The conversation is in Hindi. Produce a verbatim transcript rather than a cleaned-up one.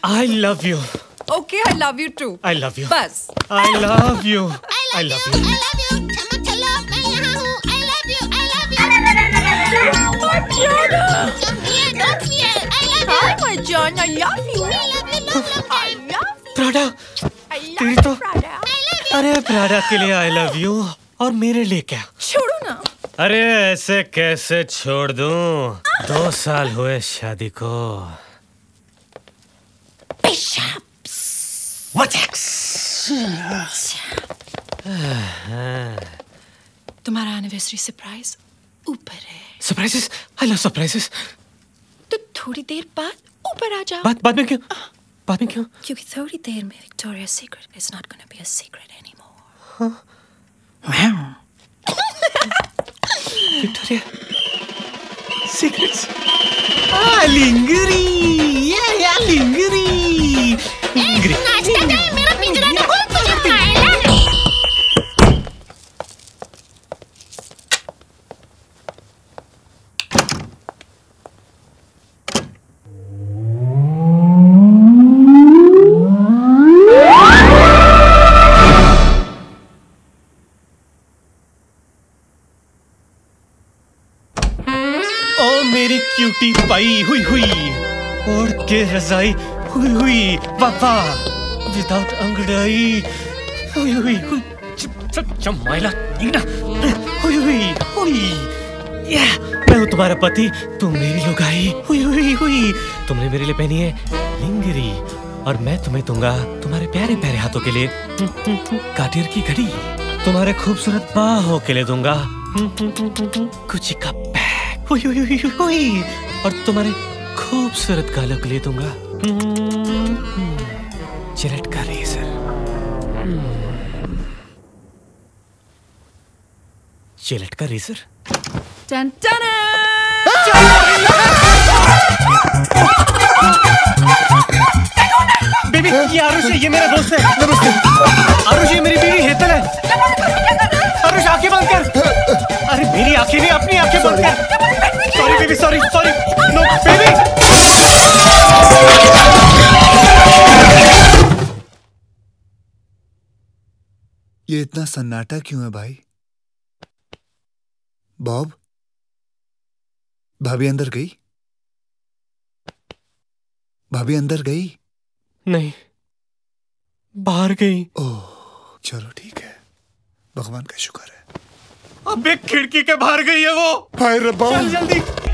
I love you. Okay, I love you too. I love you. बस. I love you. I love you. I love you. चलो चलो मैं यहाँ हूँ. I love you. I love you. Don't fear, don't fear. I love you. Hi, my John. I love you. I love you. Love, love. I love you. Prada. I love तेरी तो. you, Prada. अरे प्राडा के लिए I love you और मेरे लिए क्या? छोड़ो ना. अरे ऐसे कैसे छोड़ दूं? दो साल हुए शादी को. Bishops. What next? तुम्हारा एनिवर्सरी सरप्राइज ऊपर है. Surprises? I love surprises. तो थोड़ी देर बाद ऊपर आ जाओ. बाद बाद में क्यों? बाद में क्यों? क्योंकि थोड़ी देर में Victoria's Secret is not going to be a secret anymore. Huh? Victoria Secrets. Ah, Lingri. Yeah, yeah, Lingri. Lingri. नाश्ता टाइम मेरा पिंजरा तो खोल तुझे खाएगा. ओ मेरी क्यूटी पाई हुई हुई ओढ़ के रजाई हुई हुई वाह विदाउट अंगड़ाई हुई हुई हुई चमाइला नीना हुई हुई हुई या मैं हूँ तुम्हारा पति तुम मेरी लुगाई हुई हुई हुई तुमने मेरे लिए पहनी है लिंगरी और मैं तुम्हें दूंगा तुम्हारे प्यारे प्यारे हाथों के लिए काटियर की घड़ी तुम्हारे खूबसूरत बाहों के लिए दूंगा गुच्ची का बैग हुई हुई हुई हुई और तुम्हारे खूबसूरत गालों के लिए दूंगा जिलेट का रेजर जिलेट का रेजर टन टन बेबी ये आरुष है ये मेरा दोस्त है नमस्ते आरुष ये मेरी बीवी हेतल है आरुष आंखें बंद कर अरे मेरी आंखें नहीं अपनी आंखें बंद कर sorry baby sorry sorry no baby ये इतना सन्नाटा क्यों है भाई? बॉब भाभी अंदर गई? भाभी अंदर गई? नहीं बाहर गई। ओह चलो ठीक है भगवान का शुक्र है। अबे खिड़की के बाहर गई है वो। हाय रब्बा चल जल्दी